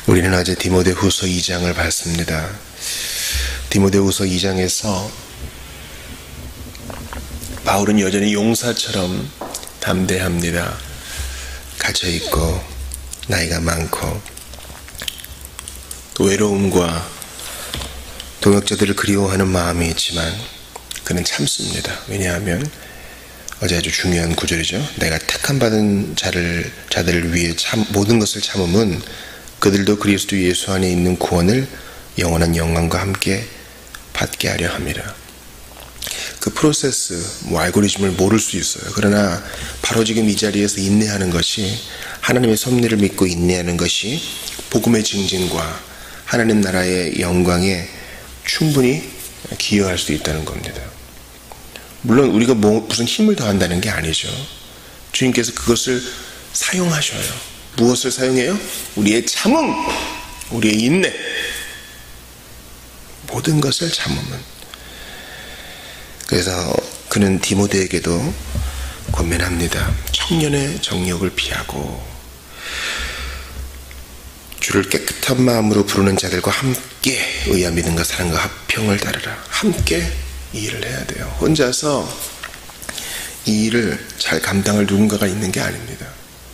우리는 어제 디모데후서 2장을 봤습니다. 디모데후서 2장에서 바울은 여전히 용사처럼 담대합니다. 갇혀있고 나이가 많고 또 외로움과 동역자들을 그리워하는 마음이 있지만 그는 참습니다. 왜냐하면 어제 아주 중요한 구절이죠. 내가 택함 받은 자들을 위해 모든 것을 참음은 그들도 그리스도 예수 안에 있는 구원을 영원한 영광과 함께 받게 하려 합니다. 그 프로세스, 알고리즘을 모를 수 있어요. 그러나 바로 지금 이 자리에서 인내하는 것이, 하나님의 섭리를 믿고 인내하는 것이 복음의 증진과 하나님 나라의 영광에 충분히 기여할 수 있다는 겁니다. 물론 우리가 무슨 힘을 더한다는 게 아니죠. 주님께서 그것을 사용하셔요. 무엇을 사용해요? 우리의 참음, 우리의 인내, 모든 것을 참음은. 그래서 그는 디모데에게도 권면합니다. 청년의 정욕을 피하고 주를 깨끗한 마음으로 부르는 자들과 함께 의와 믿음과 사랑과 화평을 따르라. 함께 이 일을 해야 돼요. 혼자서 이 일을 잘 감당할 누군가가 있는 게 아닙니다.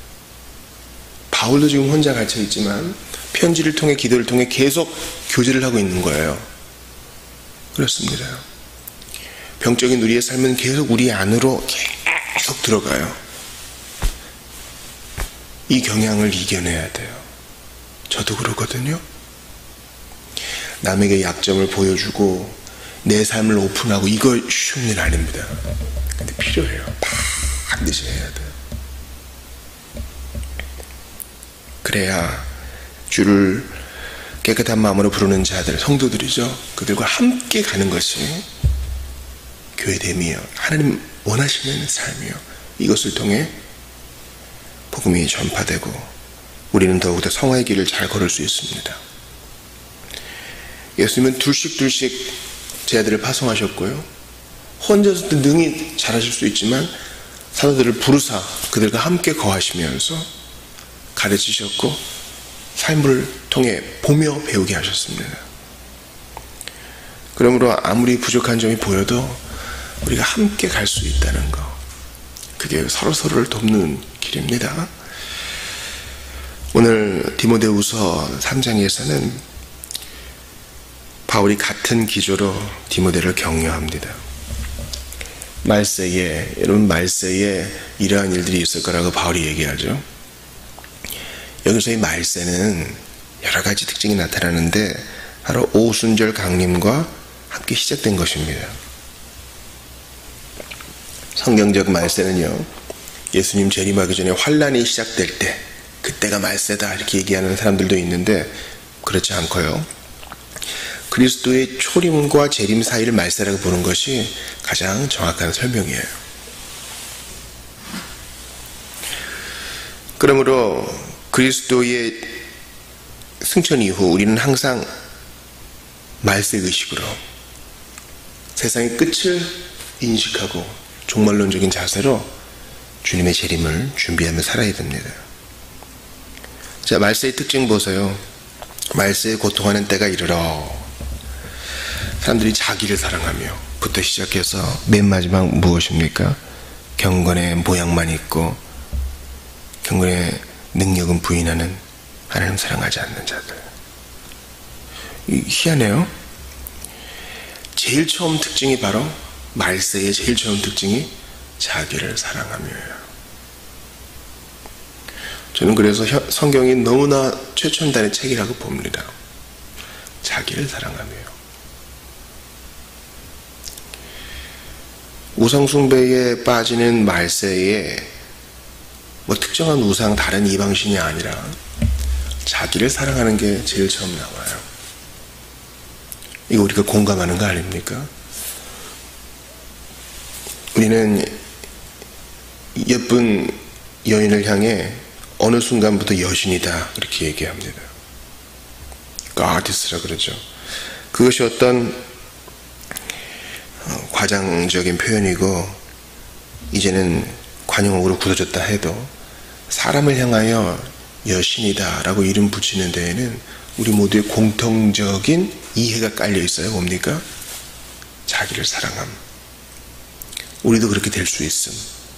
바울도 지금 혼자 갇혀 있지만 편지를 통해, 기도를 통해 계속 교제를 하고 있는 거예요. 그렇습니다. 병적인 우리의 삶은 계속 우리 안으로 계속 들어가요. 이 경향을 이겨내야 돼요. 저도 그러거든요. 남에게 약점을 보여주고 내 삶을 오픈하고, 이거 쉬운 일 아닙니다. 근데 필요해요. 반드시 해야 돼요. 그래야 주를 깨끗한 마음으로 부르는 자들, 성도들이죠. 그들과 함께 가는 것이 교회됨이요, 하나님 원하시는 삶이요, 이것을 통해 복음이 전파되고 우리는 더욱더 성화의 길을 잘 걸을 수 있습니다. 예수님은 둘씩 제 아들을 파송하셨고요, 혼자서도 능히 잘하실 수 있지만 사도들을 부르사 그들과 함께 거하시면서 가르치셨고 삶을 통해 보며 배우게 하셨습니다. 그러므로 아무리 부족한 점이 보여도 우리가 함께 갈 수 있다는 것, 그게 서로서로를 돕는 길입니다. 오늘 디모데후서 3장에서는 바울이 같은 기조로 디모데를 격려합니다. 말세에, 여러분, 말세에 이러한 일들이 있을 거라고 바울이 얘기하죠. 여기서의 말세는 여러 가지 특징이 나타나는데 바로 오순절 강림과 함께 시작된 것입니다. 성경적 말세는요, 예수님 재림하기 전에 환란이 시작될 때, 그때가 말세다 이렇게 얘기하는 사람들도 있는데 그렇지 않고요, 그리스도의 초림과 재림 사이를 말세라고 보는 것이 가장 정확한 설명이에요. 그러므로 그리스도의 승천 이후 우리는 항상 말세의식으로 세상의 끝을 인식하고 종말론적인 자세로 주님의 재림을 준비하며 살아야 됩니다. 자, 말세의 특징 보세요. 말세에 고통하는 때가 이르러 사람들이 자기를 사랑하며 부터 시작해서 맨 마지막 무엇입니까? 경건의 모양만 있고 경건의 능력은 부인하는, 하나님 사랑하지 않는 자들. 희한해요. 제일 처음 특징이 바로, 말세의 제일 처음 특징이 자기를 사랑하며요. 저는 그래서 성경이 너무나 최첨단의 책이라고 봅니다. 자기를 사랑하며요. 우상숭배에 빠지는 말세에 특정한 우상, 다른 이방신이 아니라 자기를 사랑하는 게 제일 처음 나와요. 이거 우리가 공감하는 거 아닙니까? 우리는 예쁜 여인을 향해 어느 순간부터 여신이다 이렇게 얘기합니다. 아티스트라 그러죠. 그것이 어떤 과장적인 표현이고 이제는 관용어로 굳어졌다 해도 사람을 향하여 여신이다 라고 이름 붙이는 데에는 우리 모두의 공통적인 이해가 깔려 있어요. 뭡니까? 자기를 사랑함. 우리도 그렇게 될 수 있음.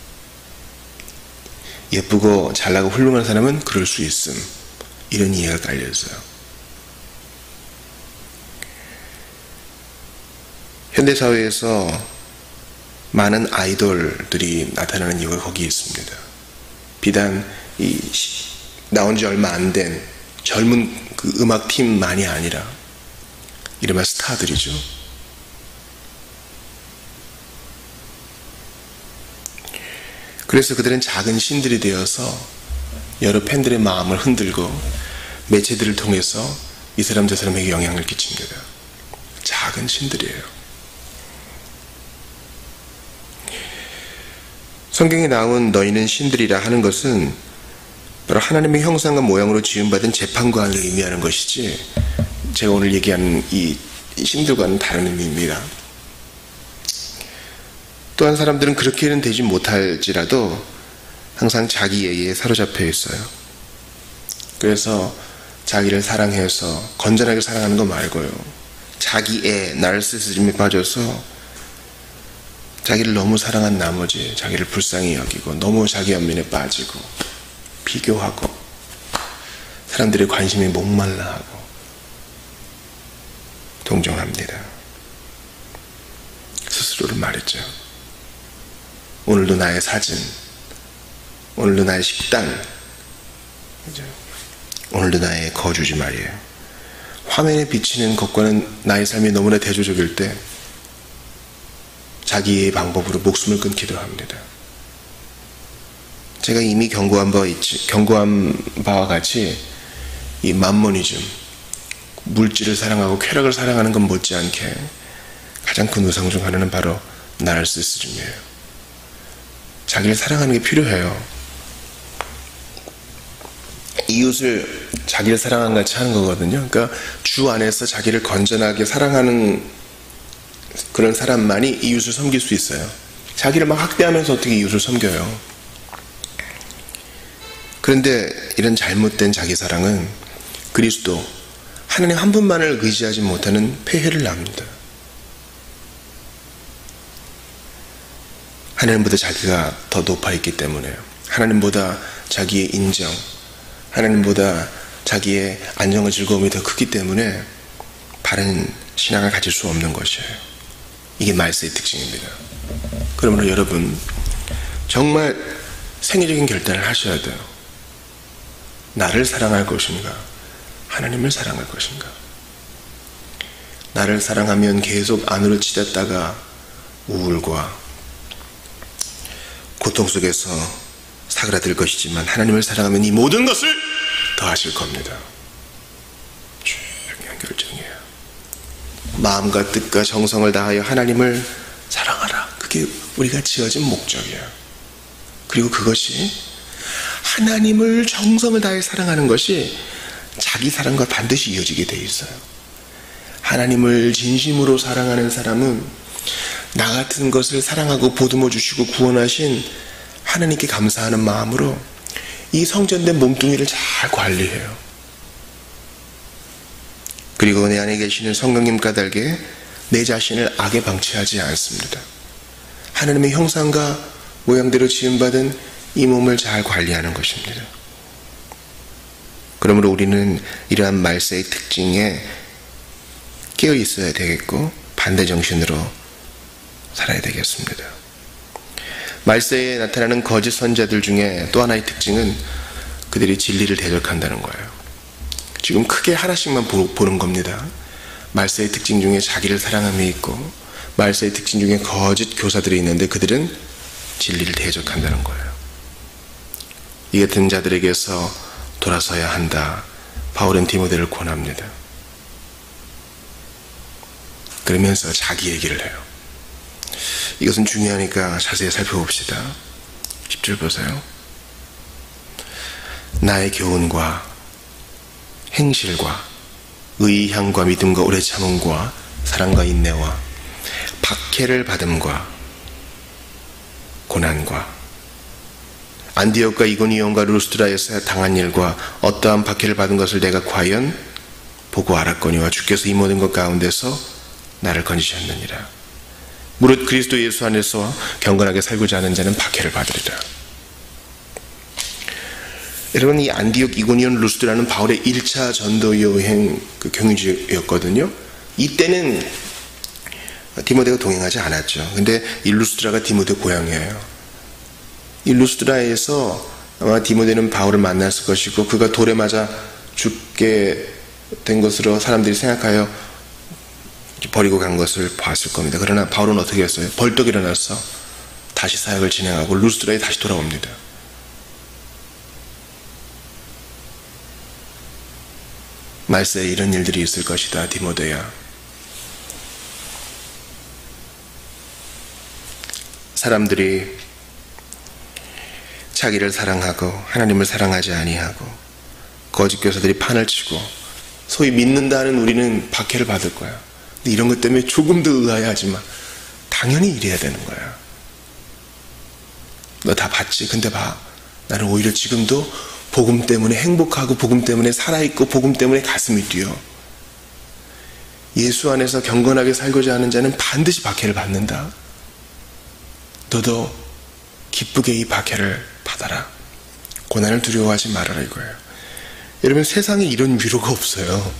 예쁘고 잘나고 훌륭한 사람은 그럴 수 있음. 이런 이해가 깔려 있어요. 현대사회에서 많은 아이돌들이 나타나는 이유가 거기에 있습니다. 비단 나온 지 얼마 안 된 젊은 그 음악팀만이 아니라 이른바 스타들이죠. 그래서 그들은 작은 신들이 되어서 여러 팬들의 마음을 흔들고 매체들을 통해서 이 사람 저 사람에게 영향을 끼칩니다. 작은 신들이에요. 성경에 나온 너희는 신들이라 하는 것은 바로 하나님의 형상과 모양으로 지음받은 재판관을 의미하는 것이지, 제가 오늘 얘기하는 이 신들과는 다른 의미입니다. 또한 사람들은 그렇게는 되지 못할지라도 항상 자기애에 사로잡혀 있어요. 그래서 자기를 사랑해서 건전하게 사랑하는 거 말고요, 자기애, 나르시시즘에 빠져서 자기를 너무 사랑한 나머지 자기를 불쌍히 여기고 너무 자기 연민에 빠지고 비교하고 사람들의 관심에 목말라 하고 동정합니다. 스스로를 말했죠. 오늘도 나의 사진, 오늘도 나의 식단, 오늘도 나의 거주지 말이에요. 화면에 비치는 것과는 나의 삶이 너무나 대조적일 때 자기의 방법으로 목숨을 끊기도 합니다. 제가 이미 경고한 바와 같이 이 맘모니즘, 물질을 사랑하고 쾌락을 사랑하는 것 못지않게 가장 큰 우상 중 하나는 바로 나르시시즘이에요. 자기를 사랑하는 게 필요해요. 이웃을 자기를 사랑하는 같이 하는 거거든요. 그러니까 주 안에서 자기를 건전하게 사랑하는 그런 사람만이 이웃을 섬길 수 있어요. 자기를 막 학대하면서 어떻게 이웃을 섬겨요? 그런데 이런 잘못된 자기 사랑은 그리스도, 하나님 한 분만을 의지하지 못하는 폐해를 낳습니다. 하나님보다 자기가 더 높아 있기 때문에요. 하나님보다 자기의 인정, 하나님보다 자기의 안정과 즐거움이 더 크기 때문에 바른 신앙을 가질 수 없는 것이에요. 이게 말세의 특징입니다. 그러므로 여러분, 정말 생애적인 결단을 하셔야 돼요. 나를 사랑할 것인가, 하나님을 사랑할 것인가. 나를 사랑하면 계속 안으로 찌렸다가 우울과 고통 속에서 사그라들 것이지만, 하나님을 사랑하면 이 모든 것을 더하실 겁니다. 중요한 결정이에요. 마음과 뜻과 정성을 다하여 하나님을 사랑하라. 그게 우리가 지어진 목적이에요. 그리고 그것이, 하나님을 정성을 다해 사랑하는 것이 자기 사랑과 반드시 이어지게 돼 있어요. 하나님을 진심으로 사랑하는 사람은 나 같은 것을 사랑하고 보듬어 주시고 구원하신 하나님께 감사하는 마음으로 이 성전된 몸뚱이를 잘 관리해요. 그리고 내 안에 계시는 성령님 까닭에 내 자신을 악에 방치하지 않습니다. 하나님의 형상과 모양대로 지음받은 이 몸을 잘 관리하는 것입니다. 그러므로 우리는 이러한 말세의 특징에 깨어 있어야 되겠고 반대 정신으로 살아야 되겠습니다. 말세에 나타나는 거짓 선자들 중에 또 하나의 특징은 그들이 진리를 대적한다는 거예요. 지금 크게 하나씩만 보는 겁니다. 말세의 특징 중에 자기를 사랑함이 있고, 말세의 특징 중에 거짓 교사들이 있는데 그들은 진리를 대적한다는 거예요. 이 같은 자들에게서 돌아서야 한다. 바울은 디모데를 권합니다. 그러면서 자기 얘기를 해요. 이것은 중요하니까 자세히 살펴봅시다. 10절 보세요. 나의 교훈과 행실과 의의 향과 믿음과 오래 참음과 사랑과 인내와 박해를 받음과 고난과 안디옥과 이고니온과 루스드라에서 당한 일과 어떠한 박해를 받은 것을 내가 과연 보고 알았거니와 주께서 이 모든 것 가운데서 나를 건지셨느니라. 무릇 그리스도 예수 안에서 경건하게 살고자 하는 자는 박해를 받으리라. 여러분, 이 안디옥, 이고니온, 루스드라는 바울의 1차 전도 여행 그 경유지였거든요. 이때는 디모데가 동행하지 않았죠. 근데 이 루스드라가 디모데 고향이에요. 이 루스드라에서 아마 디모데는 바울을 만났을 것이고 그가 돌에 맞아 죽게 된 것으로 사람들이 생각하여 버리고 간 것을 봤을 겁니다. 그러나 바울은 어떻게 했어요? 벌떡 일어나서 다시 사역을 진행하고 루스드라에 다시 돌아옵니다. 말세에 이런 일들이 있을 것이다, 디모데야. 사람들이 자기를 사랑하고 하나님을 사랑하지 아니하고 거짓 교사들이 판을 치고 소위 믿는다는 우리는 박해를 받을 거야. 근데 이런 것 때문에 조금 더 의아해하지 마. 당연히 이래야 되는 거야. 너 다 봤지? 근데 봐. 나는 오히려 지금도 복음 때문에 행복하고 복음 때문에 살아있고 복음 때문에 가슴이 뛰어. 예수 안에서 경건하게 살고자 하는 자는 반드시 박해를 받는다. 너도 기쁘게 이 박해를 받아라. 고난을 두려워하지 말아라 이거예요. 여러분, 세상에 이런 위로가 없어요.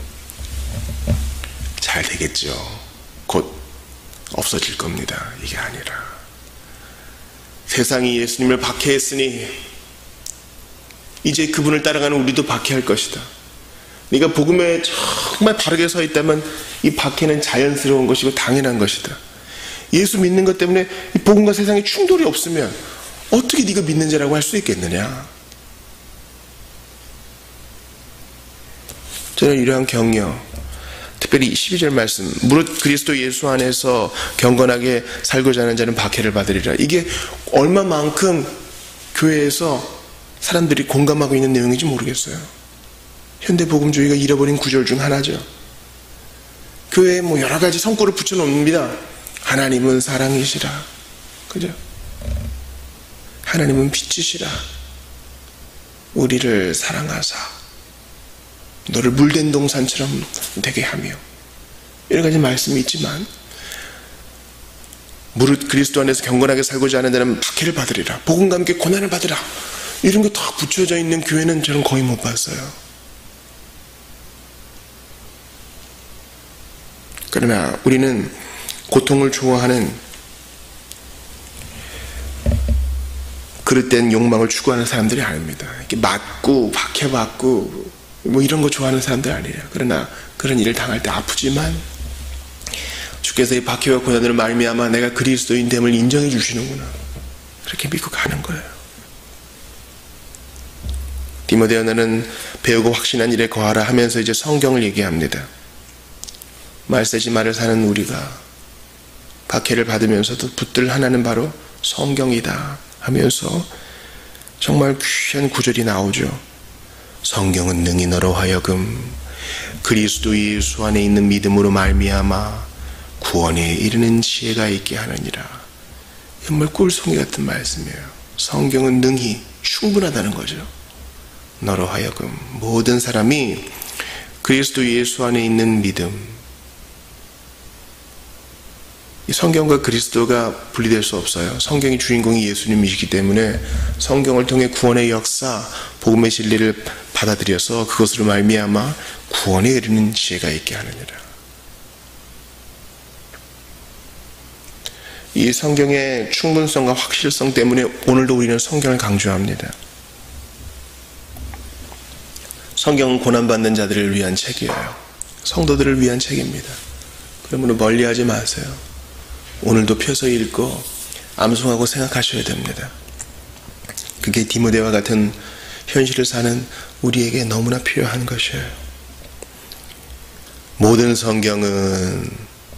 잘 되겠죠. 곧 없어질 겁니다. 이게 아니라 세상이 예수님을 박해했으니 이제 그분을 따라가는 우리도 박해할 것이다. 네가 복음에 정말 바르게 서 있다면 이 박해는 자연스러운 것이고 당연한 것이다. 예수 믿는 것 때문에 이 복음과 세상에 충돌이 없으면 어떻게 네가 믿는 자라고 할 수 있겠느냐. 저는 이러한 격려, 특별히 12절 말씀, 무릇 그리스도 예수 안에서 경건하게 살고자 하는 자는 박해를 받으리라. 이게 얼마만큼 교회에서 사람들이 공감하고 있는 내용인지 모르겠어요. 현대 복음주의가 잃어버린 구절 중 하나죠. 교회에 뭐 여러 가지 성구를 붙여놓습니다. 하나님은 사랑이시라. 그죠? 하나님은 빛이시라. 우리를 사랑하사 너를 물된 동산처럼 되게 하며, 여러 가지 말씀이 있지만 무릇 그리스도 안에서 경건하게 살고자 하는 자는 박해를 받으리라. 복음과 함께 고난을 받으라. 이런 게 다 붙여져 있는 교회는 저는 거의 못 봤어요. 그러나 우리는 고통을 좋아하는 그릇된 욕망을 추구하는 사람들이 아닙니다. 이렇게 맞고 박해받고 뭐 이런 거 좋아하는 사람들 아니에요. 그러나 그런 일을 당할 때 아프지만 주께서 이 박해와 고난으로 말미암아 내가 그리스도인됨을 인정해 주시는구나, 그렇게 믿고 가는 거예요. 디모데여, 너는 배우고 확신한 일에 거하라 하면서 이제 성경을 얘기합니다. 말세지 말을 사는 우리가 박해를 받으면서도 붙들 하나는 바로 성경이다 하면서 정말 귀한 구절이 나오죠. 성경은 능히 너로 하여금 그리스도 예수 안에 있는 믿음으로 말미암아 구원에 이르는 지혜가 있게 하느니라. 정말 꿀송이 같은 말씀이에요. 성경은 능히 충분하다는 거죠. 너로 하여금 모든 사람이 그리스도 예수 안에 있는 믿음, 이 성경과 그리스도가 분리될 수 없어요. 성경의 주인공이 예수님이시기 때문에 성경을 통해 구원의 역사, 복음의 진리를 받아들여서 그것으로 말미암아 구원에 이르는 지혜가 있게 하느니라. 이 성경의 충분성과 확실성 때문에 오늘도 우리는 성경을 강조합니다. 성경은 고난받는 자들을 위한 책이에요. 성도들을 위한 책입니다. 그러므로 멀리하지 마세요. 오늘도 펴서 읽고 암송하고 생각하셔야 됩니다. 그게 디모데와 같은 현실을 사는 우리에게 너무나 필요한 것이에요. 모든 성경은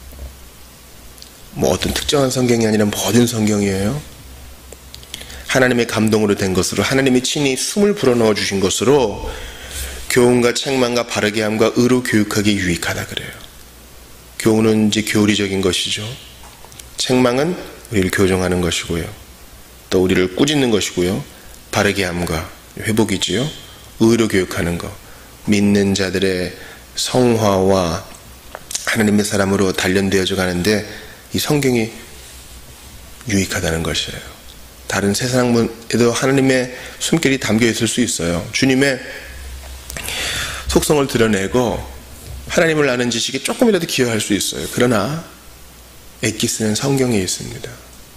뭐 어떤 특정한 성경이 아니라 모든 성경이에요. 하나님의 감동으로 된 것으로, 하나님이 친히 숨을 불어넣어 주신 것으로 교훈과 책망과 바르게 함과 의로 교육하기 유익하다 그래요. 교훈은 이제 교리적인 것이죠. 책망은 우리를 교정하는 것이고요. 또 우리를 꾸짖는 것이고요. 바르게 함과 회복이지요. 의로 교육하는 것, 믿는 자들의 성화와 하나님의 사람으로 단련되어져 가는데 이 성경이 유익하다는 것이에요. 다른 세상에도 하나님의 숨결이 담겨 있을 수 있어요. 주님의 속성을 드러내고 하나님을 아는 지식에 조금이라도 기여할 수 있어요. 그러나 엑기스는 성경에 있습니다.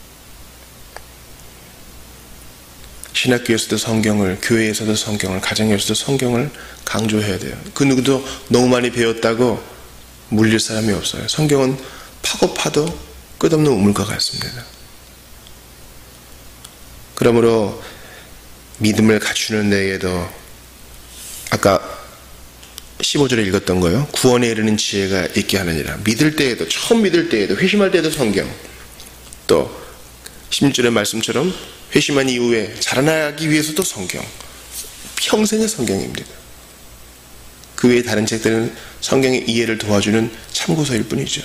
신학교에서도 성경을, 교회에서도 성경을, 가정에서도 성경을 강조해야 돼요. 그 누구도 너무 많이 배웠다고 물릴 사람이 없어요. 성경은 파고 파도 끝없는 우물과 같습니다. 그러므로 믿음을 갖추는 데에도 아까 15절에 읽었던 거요. 구원에 이르는 지혜가 있게 하느니라. 믿을 때에도, 처음 믿을 때에도, 회심할 때에도 성경, 또 16절의 말씀처럼 회심한 이후에 자라나기 위해서도 성경, 평생의 성경입니다. 그 외에 다른 책들은 성경의 이해를 도와주는 참고서일 뿐이죠.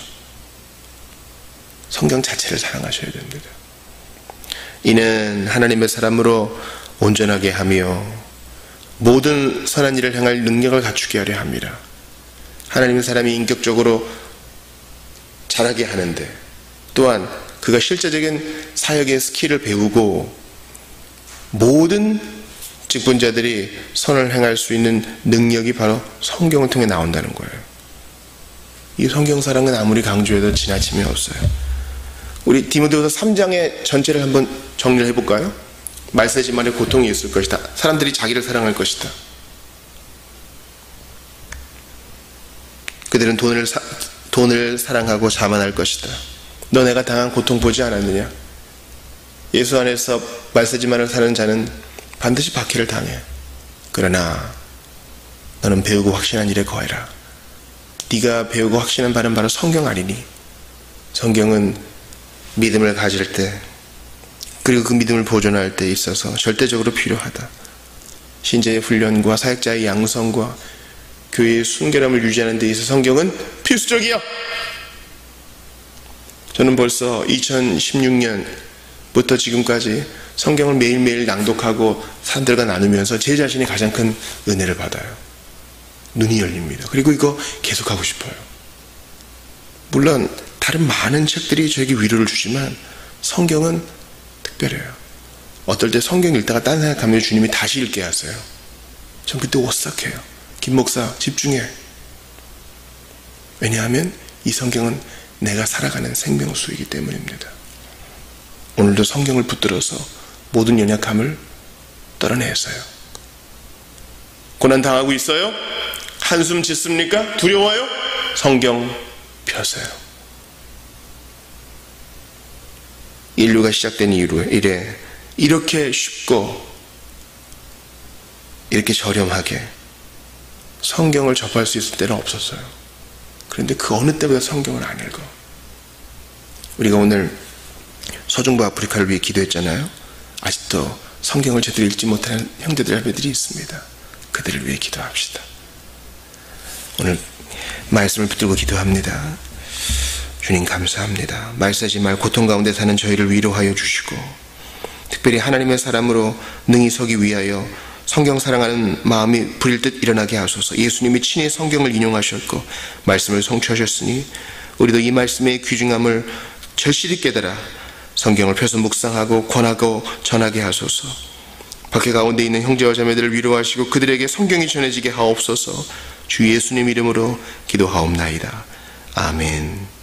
성경 자체를 사랑하셔야 됩니다. 이는 하나님의 사람으로 온전하게 하며 모든 선한 일을 행할 능력을 갖추게 하려 합니다. 하나님의 사람이 인격적으로 자라게 하는데, 또한 그가 실제적인 사역의 스킬을 배우고 모든 직분자들이 선을 행할 수 있는 능력이 바로 성경을 통해 나온다는 거예요. 이 성경사랑은 아무리 강조해도 지나침이 없어요. 우리 디모데후서 3장의 전체를 한번 정리를 해볼까요? 말세지만의 고통이 있을 것이다. 사람들이 자기를 사랑할 것이다. 그들은 돈을 사랑하고 자만할 것이다. 너 내가 당한 고통 보지 않았느냐? 예수 안에서 말세지만을 사는 자는 반드시 박해를 당해. 그러나 너는 배우고 확신한 일에 거해라. 네가 배우고 확신한 바는 바로 성경 아니니? 성경은 믿음을 가질 때, 그리고 그 믿음을 보존할 때 있어서 절대적으로 필요하다. 신자의 훈련과 사역자의 양성과 교회의 순결함을 유지하는 데 있어서 성경은 필수적이야. 저는 벌써 2016년부터 지금까지 성경을 매일매일 낭독하고 사람들과 나누면서 제 자신이 가장 큰 은혜를 받아요. 눈이 열립니다. 그리고 이거 계속하고 싶어요. 물론 다른 많은 책들이 저에게 위로를 주지만 성경은 특별해요. 어떨 때 성경 읽다가 딴 생각하면 주님이 다시 읽게 하세요. 전 그때 오싹해요. 김 목사 집중해. 왜냐하면 이 성경은 내가 살아가는 생명수이기 때문입니다. 오늘도 성경을 붙들어서 모든 연약함을 떨어내세요. 고난 당하고 있어요? 한숨 짓습니까? 두려워요? 성경 펴세요. 인류가 시작된 이래 이렇게 쉽고 이렇게 저렴하게 성경을 접할 수 있을 때는 없었어요. 그런데 그 어느 때보다 성경을 안 읽어. 우리가 오늘 서중부 아프리카를 위해 기도했잖아요. 아직도 성경을 제대로 읽지 못하는 형제들 자매들이 있습니다. 그들을 위해 기도합시다. 오늘 말씀을 붙들고 기도합니다. 주님 감사합니다. 말세지 말 고통 가운데 사는 저희를 위로하여 주시고, 특별히 하나님의 사람으로 능히 서기 위하여 성경 사랑하는 마음이 부릴 듯 일어나게 하소서. 예수님이 친히 성경을 인용하셨고 말씀을 성취하셨으니 우리도 이 말씀의 귀중함을 절실히 깨달아 성경을 펴서 묵상하고 권하고 전하게 하소서. 박해 가운데 있는 형제와 자매들을 위로하시고 그들에게 성경이 전해지게 하옵소서. 주 예수님 이름으로 기도하옵나이다. 아멘.